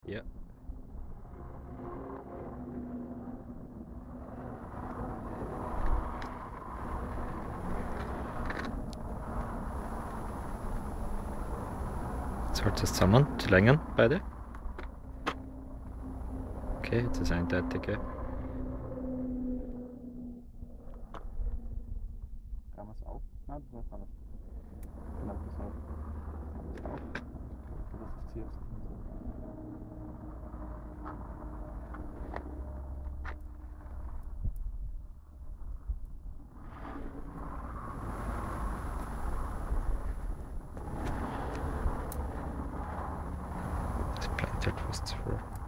Ja. Jetzt hält es zusammen, die Längen, beide. Okay, jetzt ist eindeutig, ja. Kann man es auf? Nein, du musst anders. Genau, das auf. Kann man es auf? Das ist zuerst. Das bleibt halt fast vor.